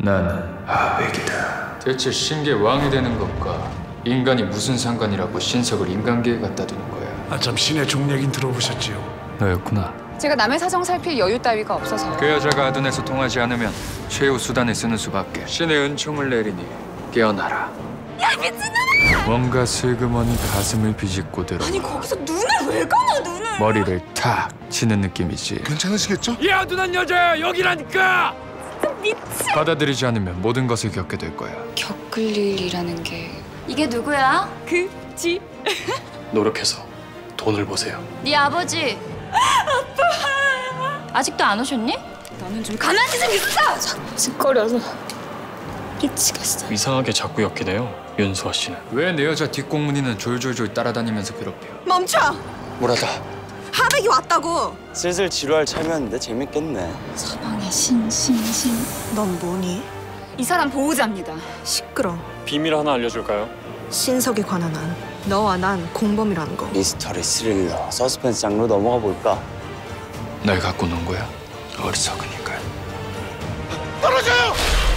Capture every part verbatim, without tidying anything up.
나는 하백이다. 대체 신계 왕이 되는 것과 인간이 무슨 상관이라고 신석을 인간계에 갖다 두는 거야? 아참 신의 종 얘긴 들어보셨지요? 너였구나. 제가 남의 사정 살필 여유 따위가 없어서요. 그 여자가 아둔해서 통하지 않으면 최후 수단을 쓰는 수밖에. 신의 은총을 내리니 깨어나라. 야 미친놈아! 뭔가 슬그머니 가슴을 비집고 들어. 아니 거기서 눈을 왜 감아 눈을? 머리를 탁 치는 느낌이지. 괜찮으시겠죠? 이 아둔한 여자야 여기라니까! 진짜 미친! 받아들이지 않으면 모든 것을 겪게 될 거야. 겪을 일이라는 게 이게 누구야? 그지? 노력해서 돈을 보세요. 네 아버지. 아빠. 아직도 안 오셨니? 너는 좀 가만히 좀 있어. 삭삭거려서 미치겠어. 이상하게 자꾸 엮이네요, 윤수아 씨는. 왜 내 여자 뒷공문이는 졸졸졸 따라다니면서 괴롭혀? 멈춰! 뭐라다. 하백이 왔다고! 슬슬 지루할 참이었는데 재밌겠네. 사방에 신신신. 넌 뭐니? 이 사람 보호자입니다. 시끄러. 비밀 하나 알려줄까요? 신석에 관한 한 너와 난 공범이라는 거. 미스터리 스릴러, 서스펜스 장르로 넘어가 볼까? 날 갖고 논 거야? 어리석으니까. 떨어져요!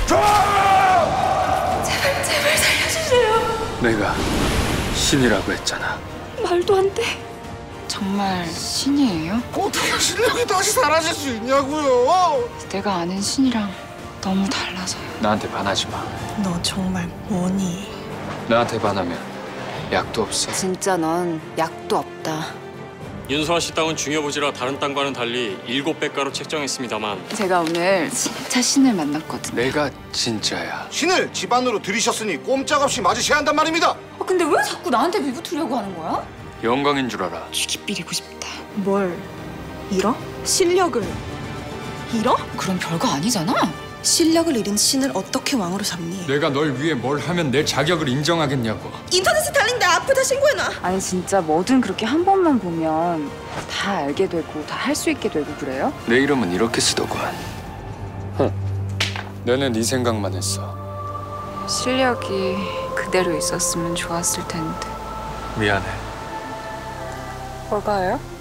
제발 제발 살려주세요. 내가 신이라고 했잖아. 말도 안 돼. 정말 신이에요? 어떻게 실력이 다시 사라질 수 있냐고요? 내가 아는 신이랑 너무 달라서요. 나한테 반하지 마. 너 정말 뭐니? 나한테 반하면 약도 없어. 진짜 넌 약도 없다. 윤수아 씨 땅은 중요부지라 다른 땅과는 달리 일곱 배가로 책정했습니다만 제가 오늘 진짜 신을 만났거든요. 내가 진짜야. 신을 집안으로 들이셨으니 꼼짝없이 맞으셔야 한단 말입니다. 아, 근데 왜 자꾸 나한테 빌붙으려고 하는 거야? 영광인 줄 알아. 쥐기 삐리고 싶다. 뭘 잃어? 실력을 잃어? 그럼 별거 아니잖아. 실력을 잃은 신을 어떻게 왕으로 삼니? 내가 널 위해 뭘 하면 내 자격을 인정하겠냐고. 인터넷에 달린 내 아프다 신고해놔. 아니 진짜 뭐든 그렇게 한 번만 보면 다 알게 되고 다 할 수 있게 되고 그래요? 내 이름은 이렇게 쓰더군. 흥. 내는 네 생각만 했어. 실력이 그대로 있었으면 좋았을 텐데. 미안해. 뭐가요?